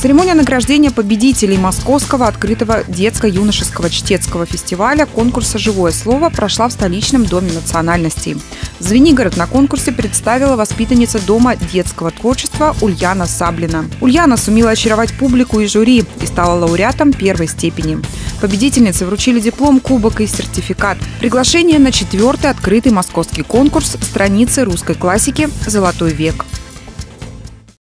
Церемония награждения победителей Московского открытого детско-юношеского чтецкого фестиваля конкурса «Живое слово» прошла в столичном Доме национальностей. Звенигород на конкурсе представила воспитанница Дома детского творчества Ульяна Саблина. Ульяна сумела очаровать публику и жюри и стала лауреатом первой степени. Победительнице вручили диплом, кубок и сертификат. Приглашение на 4-й открытый московский конкурс «Страницы русской классики. Золотой век».